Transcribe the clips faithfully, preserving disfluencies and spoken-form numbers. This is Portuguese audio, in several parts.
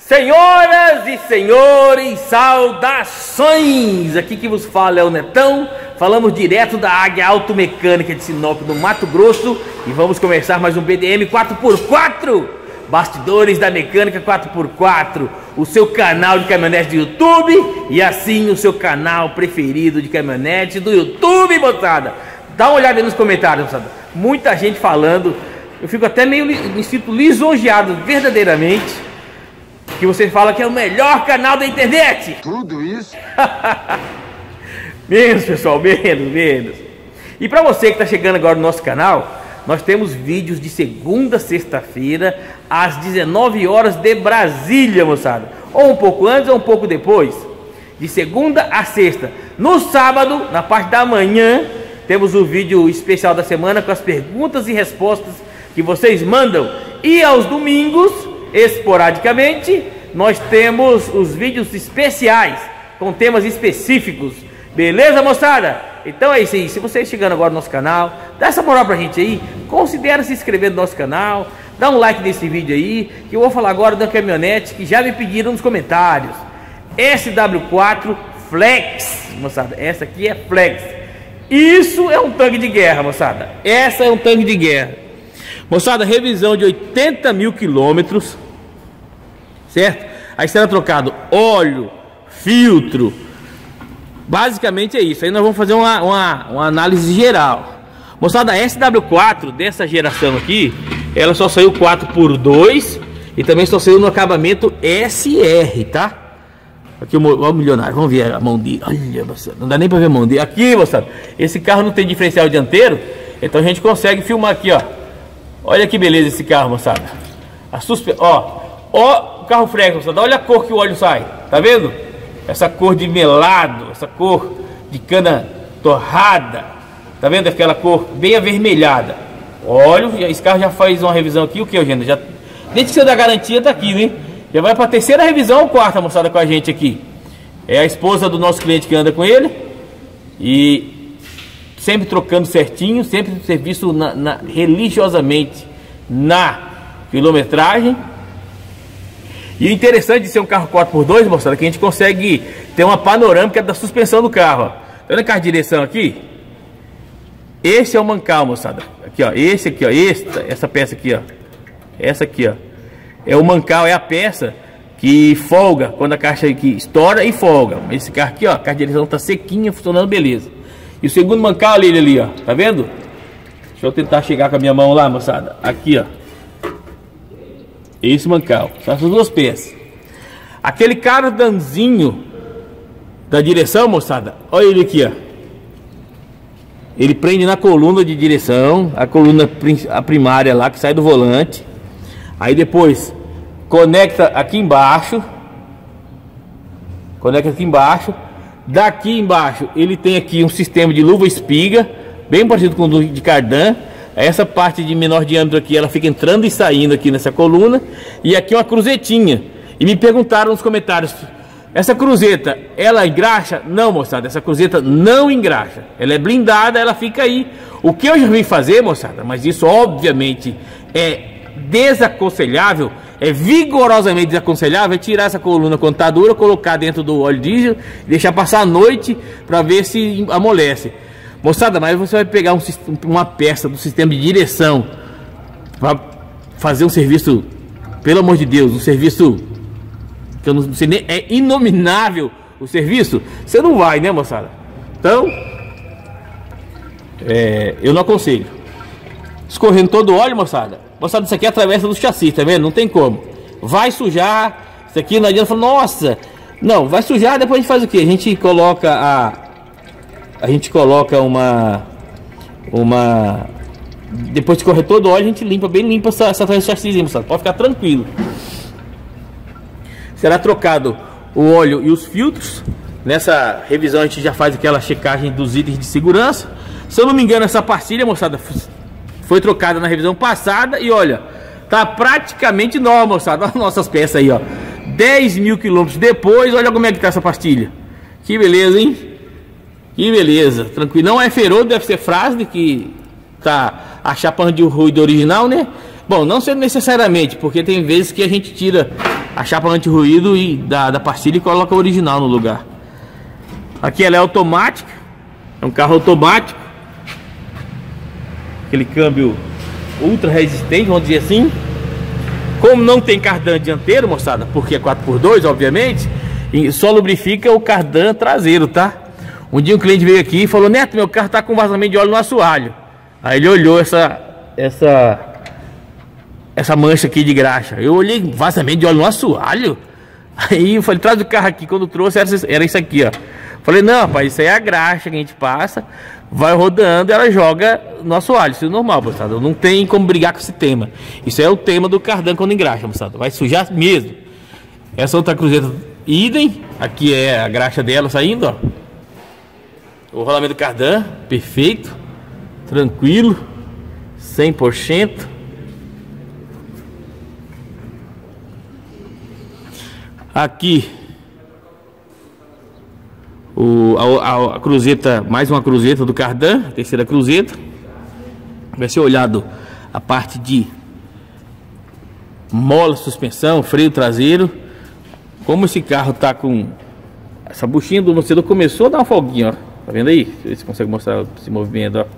Senhoras e senhores, saudações! Aqui que vos fala é o Netão. Falamos direto da Águia Automecânica de Sinop, no Mato Grosso. E vamos começar mais um B D M quatro por quatro. Bastidores da Mecânica quatro por quatro. O seu canal de caminhonete do YouTube. E assim o seu canal preferido de caminhonete do YouTube, moçada. Dá uma olhada aí nos comentários, moçada. Muita gente falando. Eu fico até meio, me sinto lisonjeado verdadeiramente, que você fala que é o melhor canal da internet. Tudo isso? Menos, pessoal, menos, menos. E para você que está chegando agora no nosso canal, nós temos vídeos de segunda a sexta-feira, às dezenove horas de Brasília, moçada. Ou um pouco antes ou um pouco depois. De segunda a sexta. No sábado, na parte da manhã, temos o vídeo especial da semana com as perguntas e respostas que vocês mandam. E aos domingos, esporadicamente, nós temos os vídeos especiais com temas específicos. Beleza, moçada? Então é isso aí. Se você chegando agora no nosso canal, dá essa moral pra gente aí. Considera se inscrever no nosso canal. Dá um like nesse vídeo aí, que eu vou falar agora da caminhonete que já me pediram nos comentários. S W quatro Flex, moçada. Essa aqui é Flex. Isso é um tanque de guerra, moçada. Essa é um tanque de guerra. Moçada, revisão de oitenta mil quilômetros, certo? Aí será trocado óleo, filtro. Basicamente é isso. Aí nós vamos fazer uma, uma, uma análise geral. Moçada, a S W quatro dessa geração aqui, ela só saiu quatro por dois e também só saiu no acabamento S R, tá? Aqui o, o milionário, vamos ver a mão dele. Olha, moçada, não dá nem pra ver a mão dele. Aqui, moçada, esse carro não tem diferencial dianteiro, então a gente consegue filmar aqui, ó. Olha que beleza esse carro, moçada. A suspe... Ó, ó o carro freio, moçada. Olha a cor que o óleo sai. Tá vendo? Essa cor de melado, essa cor de cana torrada. Tá vendo? Aquela cor bem avermelhada. Óleo, esse carro já faz uma revisão aqui. O que, Eugênio? Já... Desde que você dá garantia, tá aqui, né? Já vai pra terceira revisão ou quarta, moçada, com a gente aqui. É a esposa do nosso cliente que anda com ele. E... sempre trocando certinho, sempre serviço na, na, religiosamente na quilometragem. E o interessante de ser um carro quatro por dois, moçada, é que a gente consegue ter uma panorâmica da suspensão do carro. Ó. Tá vendo a caixa de direção aqui? Esse é o mancal, moçada. Aqui, ó, esse aqui, ó, esta, essa peça aqui, ó. Essa aqui, ó. É o mancal, é a peça que folga quando a caixa aqui estoura e folga. Esse carro aqui, ó, a caixa de direção tá sequinha, funcionando beleza. E o segundo mancal ali, ali, ó, tá vendo? Deixa eu tentar chegar com a minha mão lá, moçada. Aqui, ó. Esse mancal, são essas duas peças. Aquele cardanzinho da direção, moçada, olha ele aqui, ó. Ele prende na coluna de direção, a coluna a primária lá, que sai do volante. Aí depois conecta aqui embaixo. Conecta aqui embaixo. Daqui embaixo ele tem aqui um sistema de luva espiga, bem parecido com o do de cardan. Essa parte de menor diâmetro aqui, ela fica entrando e saindo aqui nessa coluna. E aqui uma cruzetinha. E me perguntaram nos comentários, essa cruzeta, ela engraxa? Não, moçada, essa cruzeta não engraxa. Ela é blindada, ela fica aí. O que eu já vim fazer, moçada, mas isso obviamente é desaconselhável, é vigorosamente desaconselhável, é tirar essa coluna quando tá dura, colocar dentro do óleo diesel, deixar passar a noite para ver se amolece. Moçada, mas você vai pegar um, uma peça do sistema de direção para fazer um serviço, pelo amor de Deus, um serviço que eu não sei nem, é inominável o serviço, você não vai, né, moçada? Então, é, eu não aconselho. Escorrendo todo o óleo, moçada. Moçada, isso aqui atravessa do chassi, tá vendo? Não tem como. Vai sujar. Isso aqui não adianta falar, nossa. Não, vai sujar, depois a gente faz o que? A gente coloca a... A gente coloca uma... Uma... Depois de correr todo o óleo, a gente limpa, bem limpa essa, essa do chassi, moçada. Pode ficar tranquilo. Será trocado o óleo e os filtros. Nessa revisão a gente já faz aquela checagem dos itens de segurança. Se eu não me engano, essa pastilha, moçada, foi trocada na revisão passada e olha, tá praticamente nova, moçada. Olha as nossas peças aí, ó. dez mil quilômetros depois, olha como é que tá essa pastilha. Que beleza, hein? Que beleza. Tranquilo. Não é ferro, deve ser Frasle, que tá a chapa de ruído original, né? Bom, não necessariamente, porque tem vezes que a gente tira a chapa anti-ruído e da, da pastilha e coloca a original no lugar. Aqui ela é automática, é um carro automático, aquele câmbio ultra resistente, vamos dizer assim. Como não tem cardan dianteiro, moçada, porque é quatro por dois, obviamente, e só lubrifica o cardan traseiro, tá? Um dia um cliente veio aqui e falou: Neto, meu carro tá com vazamento de óleo no assoalho. Aí ele olhou essa essa essa mancha aqui de graxa. Eu olhei: vazamento de óleo no assoalho? Aí eu falei: traz o carro aqui. Quando trouxe era, era isso aqui, ó. Falei: não, rapaz, isso aí é a graxa que a gente passa, vai rodando e ela joga no assoalho. Isso é normal, moçada. Não tem como brigar com esse tema. Isso é o tema do cardan quando engraxa, moçada. Vai sujar mesmo. Essa outra cruzeta, idem. Aqui é a graxa dela saindo, ó. O rolamento do cardan, perfeito, tranquilo, cem por cento. Aqui o, a, a cruzeta, mais uma cruzeta do cardan, terceira cruzeta. Vai ser olhado a parte de mola, suspensão, freio traseiro. Como esse carro tá com essa buchinha do amortecedor, começou a dar uma folguinha, ó. Tá vendo aí? Deixa eu ver se consegue mostrar esse movimento, ó.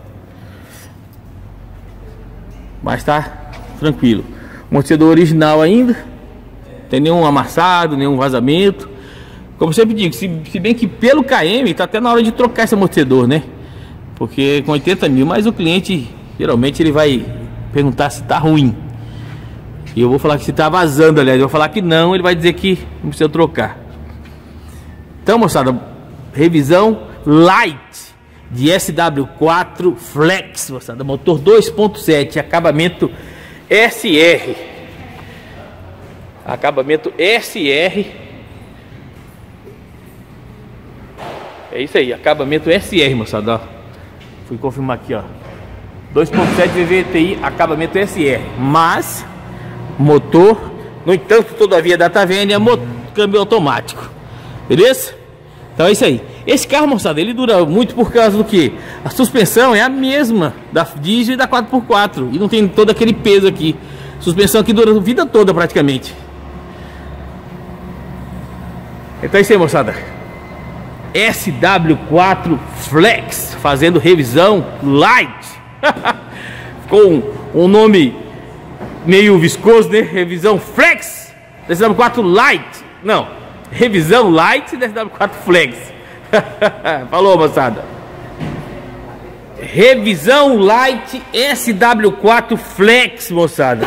Mas tá tranquilo. Amortecedor original ainda. Tem nenhum amassado, nenhum vazamento. Como eu sempre digo, se, se bem que pelo K M tá até na hora de trocar esse amortecedor, né? Porque com oitenta mil, mas o cliente geralmente ele vai perguntar se tá ruim. E eu vou falar que se tá vazando, aliás, eu vou falar que não, ele vai dizer que não precisa trocar. Então, moçada, revisão light de S W quatro Flex, moçada, motor dois ponto sete, acabamento S R, acabamento S R, é isso aí, acabamento S R, moçada, ó. Fui confirmar aqui, ó, dois ponto sete V V T I, acabamento S R, mas motor, no entanto, todavia, da Tavenia, câmbio automático, beleza? Então é isso aí. Esse carro, moçada, ele dura muito por causa do que? A suspensão é a mesma da diesel e da quatro por quatro. E não tem todo aquele peso aqui. Suspensão que dura a vida toda praticamente. Então é isso aí, moçada. S W quatro Flex, fazendo revisão light. Ficou um, um nome meio viscoso, né? Revisão Flex S W quatro Light. Não, revisão light da S W quatro Flex. Falou, moçada. Revisão light S W quatro Flex, moçada.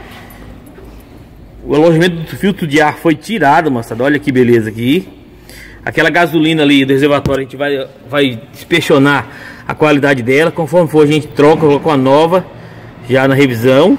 O alojamento do filtro de ar foi tirado, moçada. Olha que beleza aqui. Aquela gasolina ali do reservatório, a gente vai, vai inspecionar a qualidade dela. Conforme for, a gente troca com a nova já na revisão.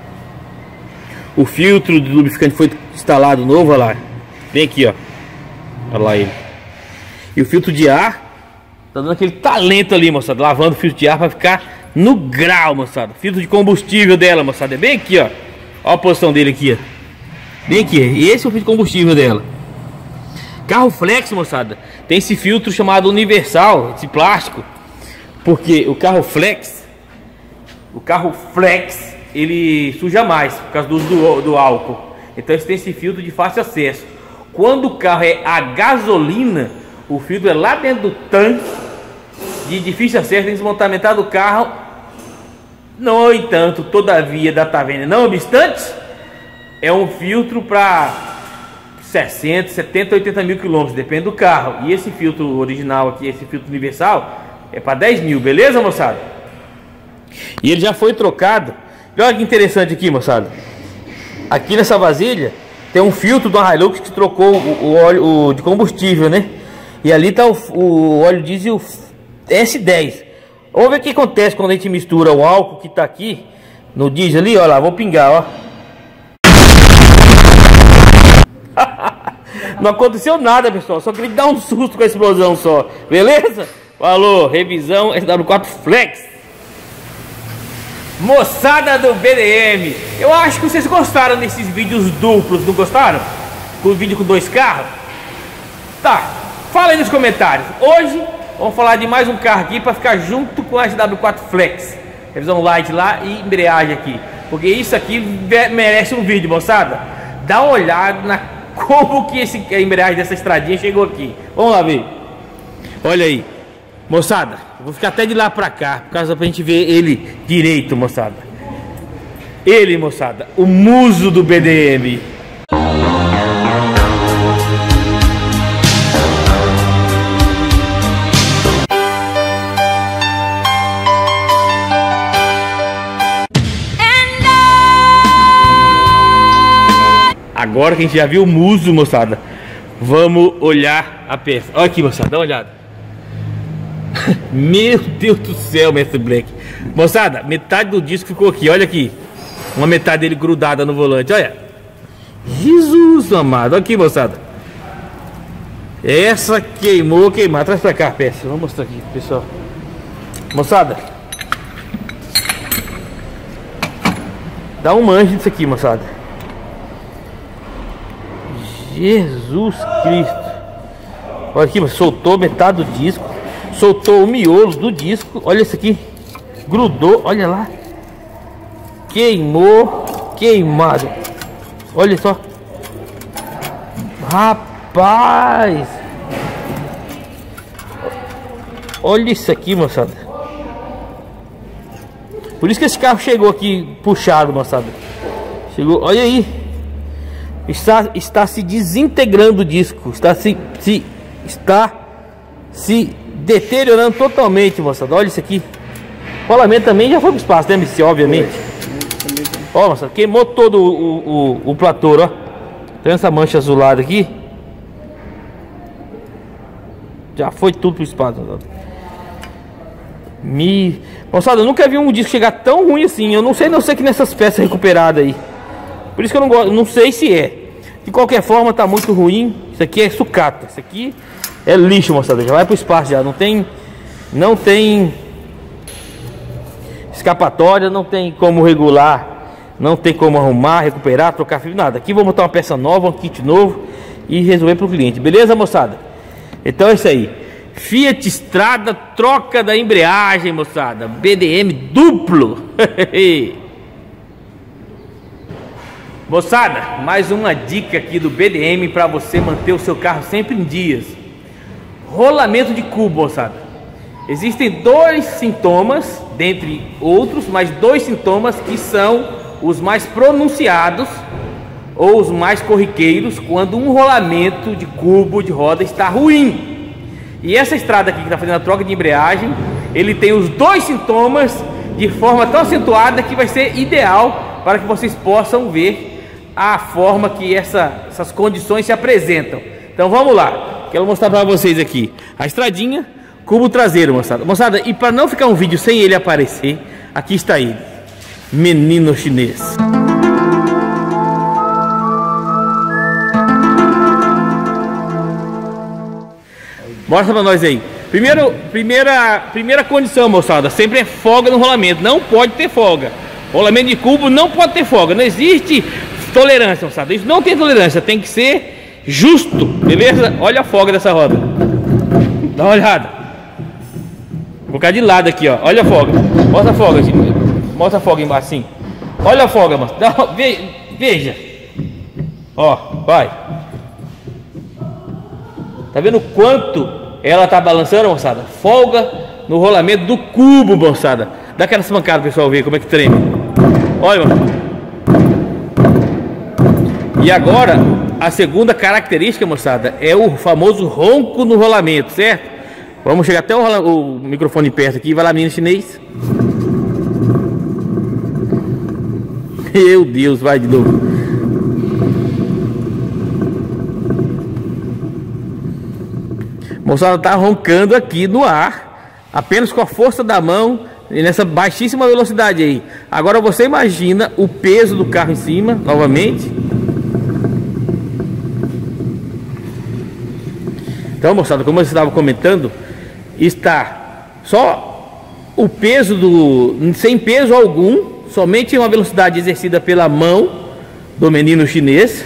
O filtro de lubrificante foi instalado novo, olha lá. Vem aqui, ó. Olha lá ele. E o filtro de ar tá dando aquele talento ali, moçada. Lavando o filtro de ar para ficar no grau, moçada. Filtro de combustível dela, moçada. É bem aqui, ó. Olha a posição dele aqui, ó. Bem aqui. E esse é o filtro de combustível dela. Carro Flex, moçada, tem esse filtro chamado universal, esse plástico. Porque o carro Flex, o carro Flex, ele suja mais por causa do uso do, do álcool. Então esse tem esse filtro de fácil acesso. Quando o carro é a gasolina, o filtro é lá dentro do tanque, de difícil acesso, tem que desmontar metade do carro. No entanto, todavia, da Tavenia, não obstante, é um filtro para sessenta, setenta, oitenta mil quilômetros, depende do carro. E esse filtro original aqui, esse filtro universal, é para dez mil, beleza, moçada? E ele já foi trocado. Olha que interessante aqui, moçada. Aqui nessa vasilha tem um filtro do Hilux que trocou o, o óleo o, de combustível, né? E ali tá o, o óleo diesel S dez. Vamos ver o que acontece quando a gente mistura o álcool que tá aqui no diesel ali, ó lá, vou pingar, ó. Não aconteceu nada, pessoal, só queria dar um susto com a explosão só, beleza? Falou, revisão S W quatro Flex. Moçada do B D M, eu acho que vocês gostaram desses vídeos duplos, não gostaram? Com o vídeo com dois carros? Tá, fala aí nos comentários. Hoje vamos falar de mais um carro aqui para ficar junto com a S W quatro Flex. Revisão light lá e embreagem aqui, porque isso aqui merece um vídeo, moçada. Dá uma olhada na como que esse, a embreagem dessa estradinha chegou aqui. Vamos lá ver. Olha aí. Moçada, eu vou ficar até de lá pra cá, por causa pra gente ver ele direito, moçada. Ele, moçada, o muso do B D M. Agora que a gente já viu o muso, moçada, vamos olhar a peça. Olha aqui, moçada, dá uma olhada. Meu Deus do céu, mestre Black. Moçada, metade do disco ficou aqui, olha aqui. Uma metade dele grudada no volante, olha. Jesus amado, olha aqui, moçada. Essa queimou, queimou. Traz pra cá a peça, vamos mostrar aqui, pessoal. Moçada, dá um manche disso aqui, moçada. Jesus Cristo. Olha aqui, soltou metade do disco. Soltou o miolo do disco. Olha isso aqui. Grudou, olha lá. Queimou. Queimado. Olha só. Rapaz. Olha isso aqui, moçada. Por isso que esse carro chegou aqui puxado, moçada. Chegou, olha aí. Está, está se desintegrando o disco. Está se, se, está se deteriorando totalmente, moçada. Olha isso aqui. O rolamento também já foi pro espaço, né, M C? Obviamente. Ó, moçada, queimou todo o, o, o platô, ó. Tem essa mancha azulada aqui. Já foi tudo pro espaço, moçada. Me... Moçada, eu nunca vi um disco chegar tão ruim assim. Eu não sei, não sei que nessas peças recuperadas aí. Por isso que eu não gosto, não sei se é. De qualquer forma, tá muito ruim. Isso aqui é sucata. Isso aqui é lixo, moçada. Já vai pro espaço já. Não tem, não tem escapatória, não tem como regular, não tem como arrumar, recuperar, trocar fio, nada. Aqui vou botar uma peça nova, um kit novo e resolver pro cliente. Beleza, moçada? Então é isso aí. Fiat Strada, troca da embreagem, moçada. B D M duplo. Moçada, mais uma dica aqui do B D M para você manter o seu carro sempre em dias. Rolamento de cubo, moçada. Existem dois sintomas, dentre outros, mas dois sintomas que são os mais pronunciados ou os mais corriqueiros quando um rolamento de cubo de roda está ruim. E essa estrada aqui que está fazendo a troca de embreagem, ele tem os dois sintomas de forma tão acentuada que vai ser ideal para que vocês possam ver a forma que essa, essas condições se apresentam. Então vamos lá, quero mostrar para vocês aqui a estradinha, cubo traseiro, moçada. Moçada, e para não ficar um vídeo sem ele aparecer, aqui está ele, menino chinês. Mostra para nós aí. Primeiro, primeira, primeira condição, moçada, sempre é folga no rolamento. Não pode ter folga. Rolamento de cubo não pode ter folga. Não existe tolerância, moçada. Isso não tem tolerância. Tem que ser justo, beleza? Olha a folga dessa roda. Dá uma olhada. Vou colocar de lado aqui, ó. Olha a folga. Mostra a folga, assim. Mostra a folga embaixo, assim. Olha a folga, moça. Dá, ve, veja. Ó, vai. Tá vendo quanto ela tá balançando, moçada? Folga no rolamento do cubo, moçada. Dá aquelas mancadas, pessoal, ver como é que treme. Olha, moçada. E agora, a segunda característica, moçada, é o famoso ronco no rolamento, certo? Vamos chegar até o, o microfone perto aqui. Vai lá, menino chinês. Meu Deus, vai de novo. Moçada, tá roncando aqui no ar, apenas com a força da mão e nessa baixíssima velocidade aí. Agora você imagina o peso do carro em cima, novamente. Então, moçada, como eu estava comentando, está só o peso do, sem peso algum, somente uma velocidade exercida pela mão do menino chinês,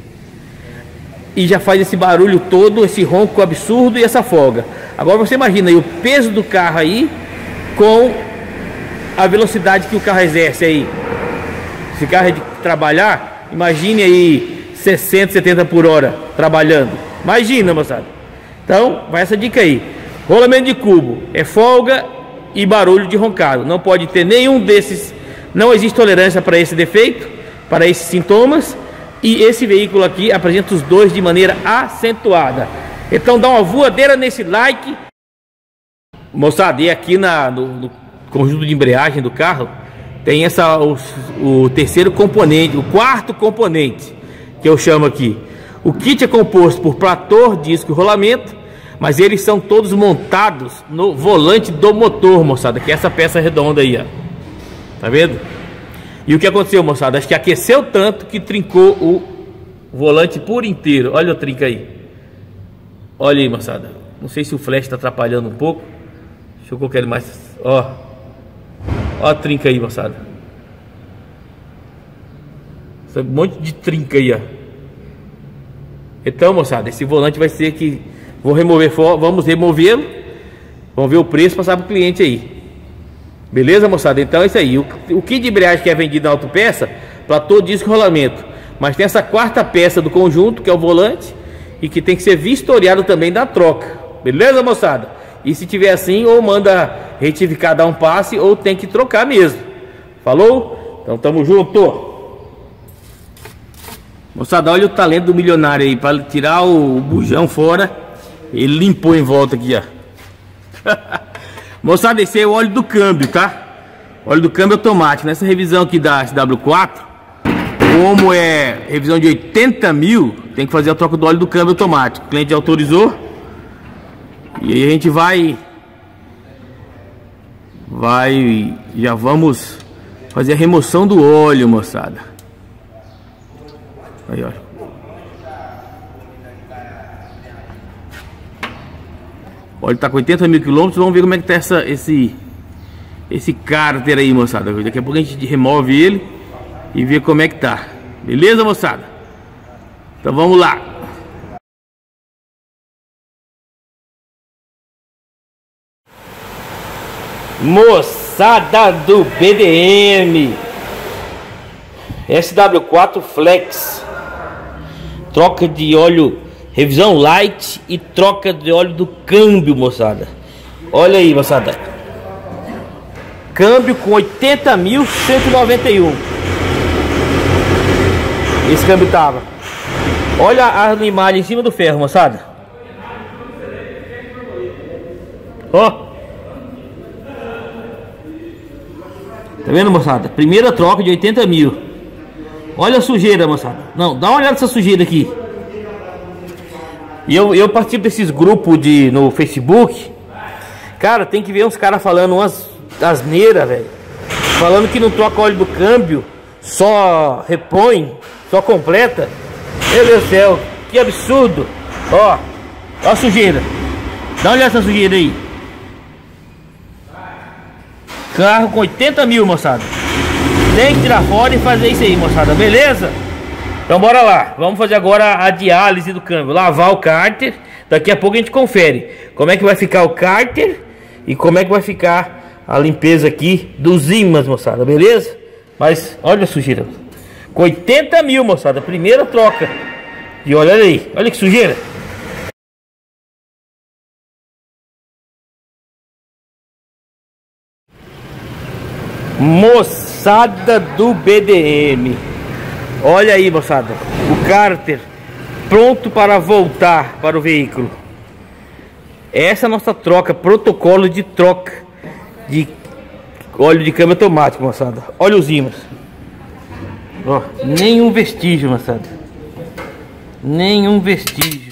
e já faz esse barulho todo, esse ronco absurdo e essa folga. Agora você imagina aí o peso do carro aí com a velocidade que o carro exerce aí. Se o carro é de trabalhar, imagine aí sessenta, setenta por hora trabalhando. Imagina, moçada. Então, vai essa dica aí. Rolamento de cubo é folga e barulho de roncado. Não pode ter nenhum desses. Não existe tolerância para esse defeito, para esses sintomas. E esse veículo aqui apresenta os dois de maneira acentuada. Então dá uma voadeira nesse like. Moçada, e aqui na, no, no conjunto de embreagem do carro tem essa, o, o terceiro componente, o quarto componente que eu chamo aqui. O kit é composto por platô, disco e rolamento, mas eles são todos montados no volante do motor, moçada, que é essa peça redonda aí, ó. Tá vendo? E o que aconteceu, moçada? Acho que aqueceu tanto que trincou o volante por inteiro. Olha o trinca aí. Olha aí, moçada. Não sei se o flash está atrapalhando um pouco. Deixa eu colocar ele mais. Ó. Ó a trinca aí, moçada. Um monte de trinca aí, ó. Então, moçada, esse volante vai ser que vou remover, vamos removê-lo. Vamos ver o preço, passar para o cliente aí. Beleza, moçada? Então é isso aí. O, o kit de embreagem que é vendido na autopeça, platô, disco e rolamento. Mas tem essa quarta peça do conjunto, que é o volante, e que tem que ser vistoriado também da troca. Beleza, moçada? E se tiver assim, ou manda retificar, dar um passe, ou tem que trocar mesmo. Falou? Então tamo junto. Moçada, olha o talento do milionário aí. Para tirar o, o bujão fora, ele limpou em volta aqui, ó. Moçada, esse é o óleo do câmbio, tá? Óleo do câmbio automático. Nessa revisão aqui da S W quatro, como é revisão de oitenta mil, tem que fazer a troca do óleo do câmbio automático. O cliente autorizou. E aí a gente vai Vai Já vamos fazer a remoção do óleo, moçada. Aí, ó. O óleo tá com oitenta mil quilômetros. Vamos ver como é que tá essa, esse Esse cárter aí, moçada. Daqui a pouco a gente remove ele e vê como é que tá. Beleza, moçada? Então vamos lá. Moçada do B D M, S W quatro Flex, troca de óleo, revisão light e troca de óleo do câmbio, moçada. Olha aí, moçada. Câmbio com oitenta mil cento e noventa e um. Esse câmbio tava. Olha a limagem em cima do ferro, moçada. Ó. Tá vendo, moçada? Primeira troca de oitenta mil. Olha a sujeira, moçada. Não, dá uma olhada nessa sujeira aqui. E eu, eu participo desses grupos de, no Facebook. Cara, tem que ver uns caras falando umas asneiras, velho. Falando que não troca óleo do câmbio, só repõe, só completa. Meu Deus do céu, que absurdo. Ó, ó a sujeira. Dá uma olhada nessa sujeira aí. Carro com oitenta mil, moçada. Tem que tirar fora e fazer isso aí, moçada. Beleza? Então bora lá. Vamos fazer agora a diálise do câmbio. Lavar o cárter. Daqui a pouco a gente confere como é que vai ficar o cárter e como é que vai ficar a limpeza aqui dos ímãs, moçada. Beleza? Mas olha a sujeira. Com oitenta mil, moçada. Primeira troca. E olha aí. Olha que sujeira. Moçada do B D M, olha aí, moçada, o cárter pronto para voltar para o veículo. Essa é a nossa troca, protocolo de troca de óleo de câmbio automático, moçada. Olha os ímãs. Ó, nenhum vestígio, moçada. Nenhum vestígio.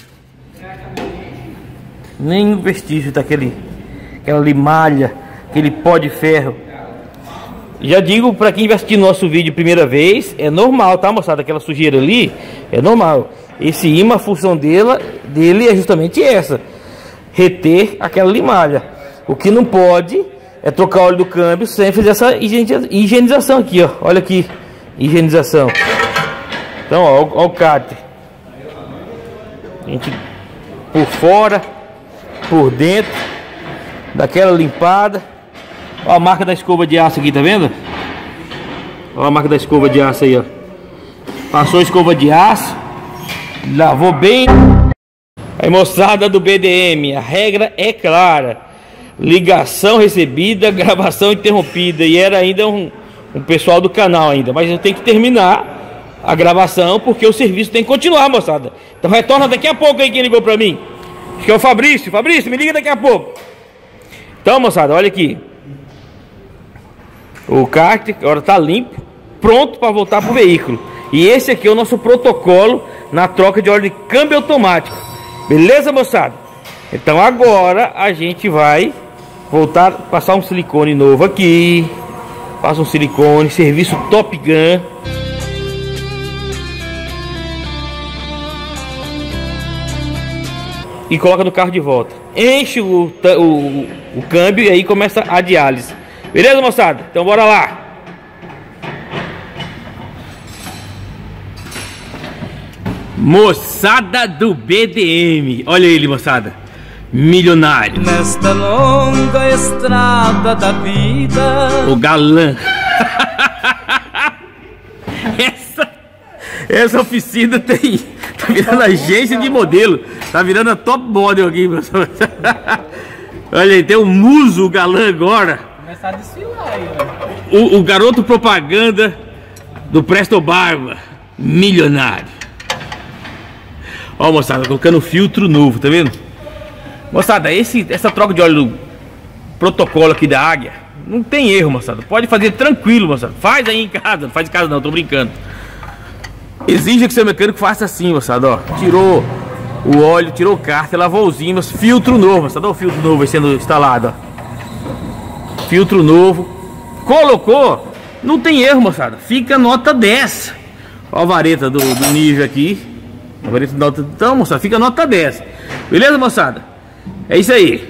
Nenhum vestígio daquele, aquela limalha, aquele pó de ferro. Já digo para quem vai assistir nosso vídeo primeira vez, é normal, tá, moçada? Aquela sujeira ali é normal. Esse imã, a função dele, dele é justamente essa: reter aquela limalha. O que não pode é trocar o óleo do câmbio sem fazer essa higienização aqui, ó. Olha aqui, higienização. Então, ó, ó, ó o cárter. A gente por fora, por dentro, daquela limpada. Ó a marca da escova de aço aqui, tá vendo? Ó a marca da escova de aço aí, ó. Passou a escova de aço. Lavou bem. Aí, moçada do B D M, a regra é clara: ligação recebida, gravação interrompida. E era ainda um, um pessoal do canal ainda, mas eu tenho que terminar a gravação porque o serviço tem que continuar, moçada. Então retorna daqui a pouco aí quem ligou pra mim. Acho que é o Fabrício. Fabrício, me liga daqui a pouco. Então, moçada, olha aqui. O kart agora tá limpo, pronto para voltar pro veículo. E esse aqui é o nosso protocolo na troca de óleo de câmbio automático. Beleza, moçada? Então agora a gente vai voltar, passar um silicone novo aqui. Passa um silicone, serviço Top Gun. E coloca no carro de volta. Enche o, o, o câmbio e aí começa a diálise. Beleza, moçada? Então bora lá. Moçada do B D M. Olha ele, moçada. Milionário. Nesta longa estrada da vida. O galã. Essa, essa oficina tem... Tá virando agência de modelo. Tá virando a top model aqui, moçada. Olha aí, tem o Muso, o galã agora. Começar a desfilar aí, o, o garoto propaganda do Presto Barba. Milionário. Ó, moçada, colocando filtro novo, tá vendo? Moçada, esse, essa troca de óleo do protocolo aqui da Águia não tem erro, moçada. Pode fazer tranquilo, moçada. Faz aí em casa. Não faz em casa não, tô brincando. Exige que seu mecânico faça assim, moçada, ó. Tirou o óleo, tirou o cárter, lavou os ímãs. Filtro novo, moçada. Olha o filtro novo aí sendo instalado, ó. Filtro novo. Colocou, não tem erro, moçada. Fica nota dez. Ó a vareta do, do nível aqui. Então, moçada, fica nota dez. Beleza, moçada? É isso aí.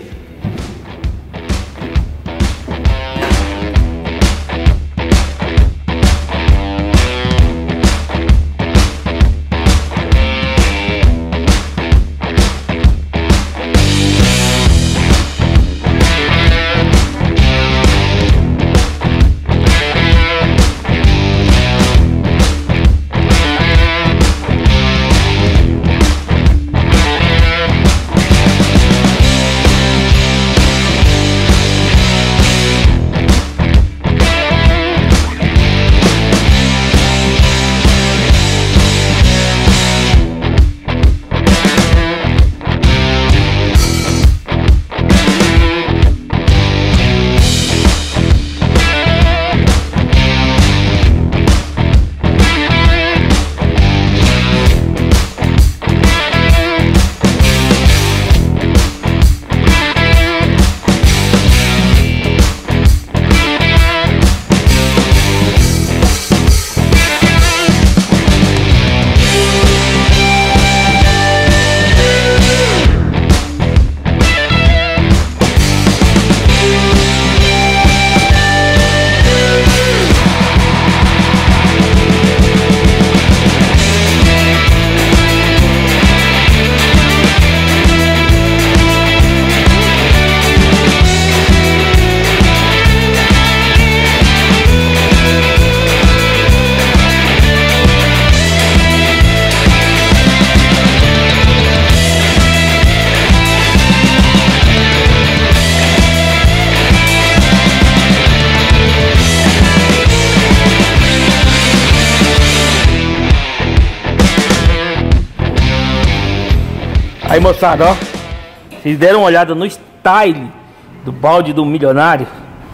Aí, moçada, ó, vocês deram uma olhada no style do balde do milionário.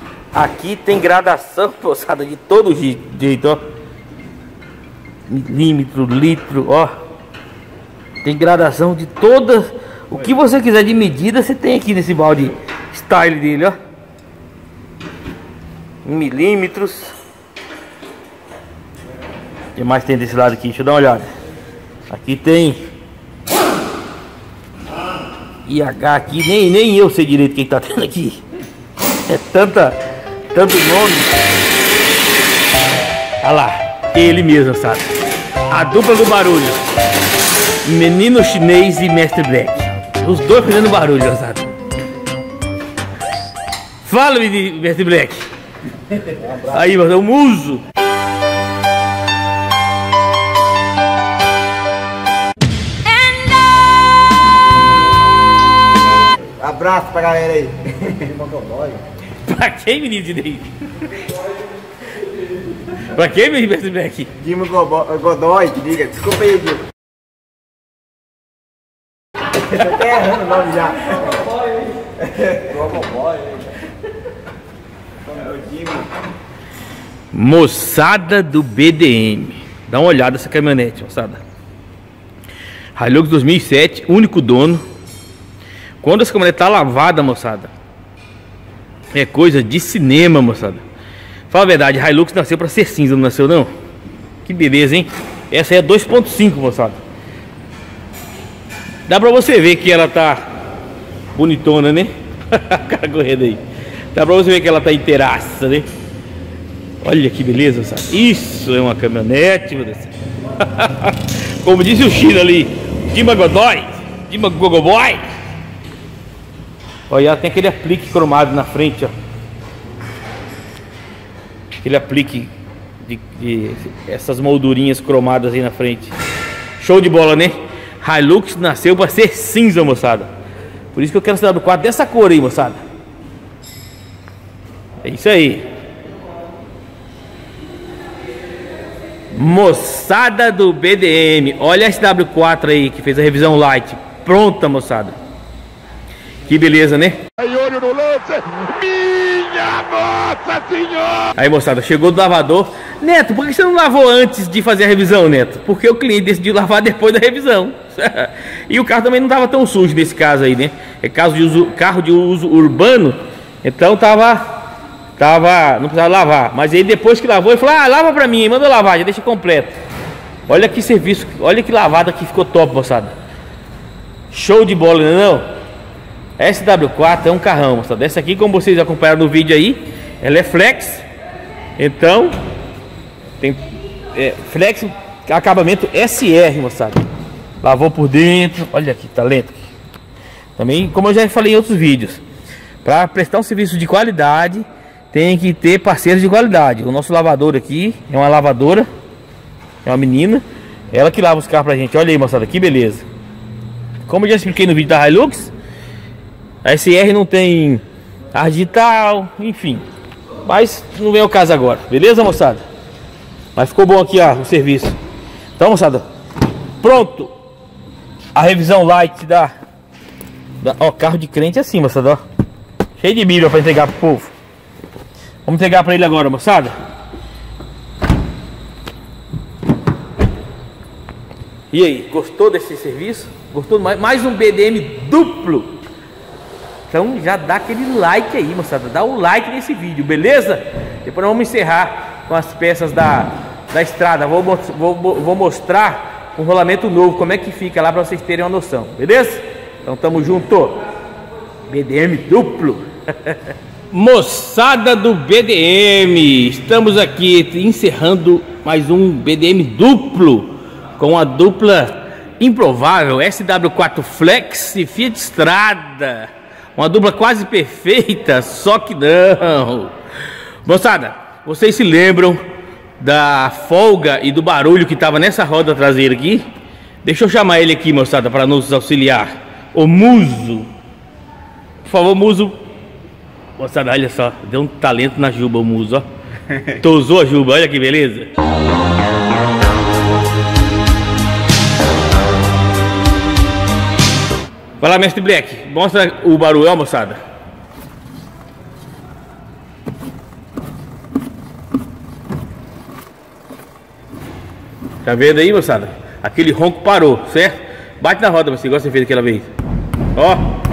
Aqui tem gradação, moçada, de todo jeito, ó. Milímetro, litro, ó. Tem gradação de todas. O que você quiser de medida, você tem aqui nesse balde style dele, ó. Milímetros. O que mais tem desse lado aqui? Deixa eu dar uma olhada. Aqui tem I H aqui, nem, nem eu sei direito quem tá tendo aqui. É tanta, tanto nome. Olha lá, ele mesmo, sabe? A dupla do barulho. Menino Chinês e Mestre Black. Os dois fazendo barulho, sabe? Fala, Mestre Black. Aí, mas é o Muso. Abraço pra galera aí. Pra quem, menino de Deus? Pra quem, menino Black? Dima Godoy, que diga. Desculpa aí, Dima. Tô até errando o nome já. Moçada do B D M. Dá uma olhada nessa caminhonete, moçada. Hilux dois mil e sete, único dono. Quando essa caminhonete tá lavada, moçada, é coisa de cinema, moçada. Fala a verdade, a Hilux nasceu pra ser cinza, não nasceu não? Que beleza, hein? Essa aí é dois ponto cinco, moçada. Dá pra você ver que ela tá bonitona, né? O cara correndo aí. Dá pra você ver que ela tá inteiraça, né? Olha que beleza, sabe? Isso é uma caminhonete, meu Deus. Como disse o Chino ali, Dima Godoy, Dima Gogoboy. Olha, ela tem aquele aplique cromado na frente, ó. Aquele aplique de, de essas moldurinhas cromadas aí na frente. Show de bola, né? Hilux nasceu para ser cinza, moçada. Por isso que eu quero cidade do quatro dessa cor aí, moçada. É isso aí. Moçada do B D M. Olha a S W quatro aí que fez a revisão light. Pronta, moçada. Que beleza, né? Aí, olho no lance. Minha Nossa Senhora! Aí, moçada, chegou do lavador. Neto, por que você não lavou antes de fazer a revisão, Neto? Porque o cliente decidiu lavar depois da revisão. E o carro também não estava tão sujo nesse caso aí, né? É caso de uso, carro de uso urbano. Então tava... Tava, não precisava lavar. Mas aí depois que lavou, ele falou, ah, lava pra mim, manda lavar, já deixa completo. Olha que serviço, olha que lavada que ficou top, moçada. Show de bola, não é não? S W quatro é um carrão, moçada. Essa aqui, como vocês acompanharam no vídeo aí, ela é flex. Então, tem é, flex, acabamento S R, moçada. Lavou por dentro, olha que talento. Também, como eu já falei em outros vídeos, para prestar um serviço de qualidade, tem que ter parceiros de qualidade. O nosso lavador aqui é uma lavadora, é uma menina, ela que lava os carros pra gente. Olha aí, moçada, que beleza. Como eu já expliquei no vídeo da Hilux, a S R não tem ar digital, enfim. Mas não vem ao caso agora, beleza, moçada? Mas ficou bom aqui, ó, o serviço. Então, moçada, pronto. A revisão light da, da ó, carro de crente é assim, moçada, ó. Cheio de milho para entregar pro povo. Vamos entregar para ele agora, moçada. E aí, gostou desse serviço? Gostou mais, mais um B D M duplo? Então já dá aquele like aí, moçada. Dá o like nesse vídeo, beleza? Depois nós vamos encerrar com as peças da, da estrada. Vou, vou, vou mostrar um rolamento novo, como é que fica lá para vocês terem uma noção, beleza? Então tamo junto. B D M duplo. Moçada do B D M, estamos aqui encerrando mais um B D M duplo com a dupla improvável S W quatro Flex e Fiat Strada. Uma dupla quase perfeita, só que não. Moçada, vocês se lembram da folga e do barulho que estava nessa roda traseira aqui? Deixa eu chamar ele aqui, moçada, para nos auxiliar. O Muso. Por favor, Muso. Moçada, olha só, deu um talento na juba o Muso, ó. Tosou a juba, olha que beleza. Vai lá, mestre Black, mostra o barulho, moçada. Tá vendo aí, moçada? Aquele ronco parou, certo? Bate na roda, você igual você fez aquela vez. Ó.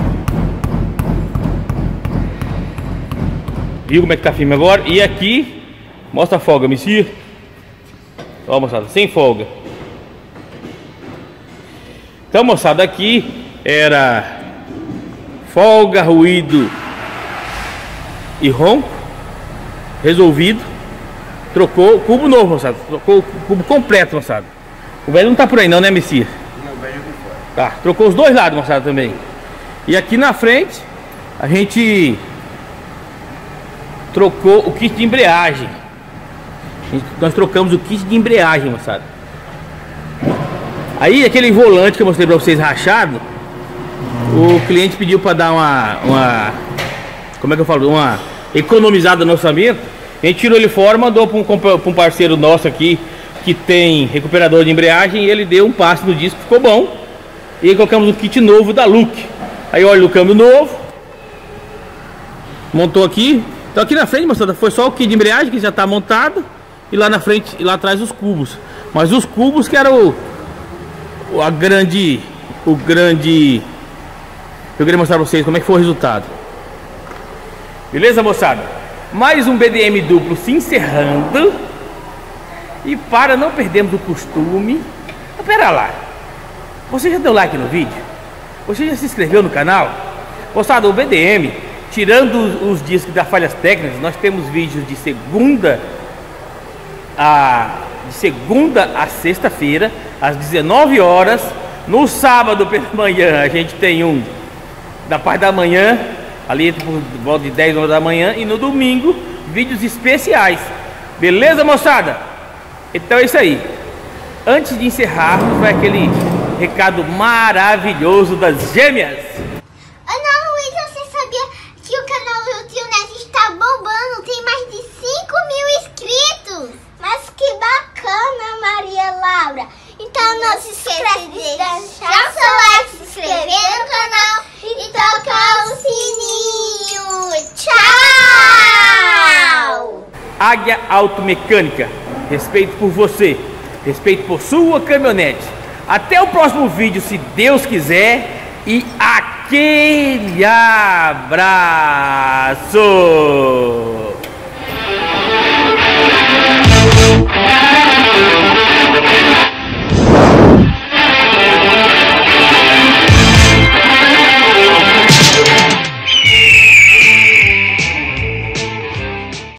Viu como é que tá firme agora? E aqui, mostra a folga, Messias. Ó, moçada, sem folga. Então, moçada, aqui era folga, ruído e ronco. Resolvido. Trocou o cubo novo, moçada. Trocou o cubo completo, moçada. O velho não tá por aí não, né, Messias? Não, o velho não foi. Tá, trocou os dois lados, moçada, também. E aqui na frente, a gente trocou o kit de embreagem. Nós trocamos o kit de embreagem, moçada. Aí aquele volante que eu mostrei pra vocês rachado, O cliente pediu para dar uma, uma, como é que eu falo, uma economizada no orçamento. A gente tirou ele fora, mandou para um, um parceiro nosso aqui que tem recuperador de embreagem, e ele deu um passe no disco, ficou bom. E aí colocamos um kit novo da Look. Aí olha o câmbio novo, montou aqui. Então aqui na frente, moçada, foi só o kit de embreagem que já está montado, e lá na frente e lá atrás os cubos. Mas os cubos que era o, o a grande, o grande. Eu queria mostrar para vocês como é que foi o resultado. Beleza, moçada? Mais um B D M duplo se encerrando. E para não perdermos o costume, espera lá. Você já deu like no vídeo? Você já se inscreveu no canal? Moçada, o B D M, tirando os, os discos das falhas técnicas, nós temos vídeos de segunda a de segunda a sexta-feira, às dezenove horas. No sábado pela manhã a gente tem um da parte da manhã, ali por volta de dez horas da manhã, e no domingo vídeos especiais. Beleza, moçada? Então é isso aí. Antes de encerrarmos, vai aquele recado maravilhoso das gêmeas. Ana Luísa, você sabia que o canal do Tio Neto está bombando? Tem mais de cinco mil inscritos. Mas que bacana, Maria Laura. Então não se esqueça de deixar seu like, se inscrever no canal e tocar o sininho. Tchau! Águia Automecânica, respeito por você, respeito por sua caminhonete. Até o próximo vídeo, se Deus quiser, e aquele abraço!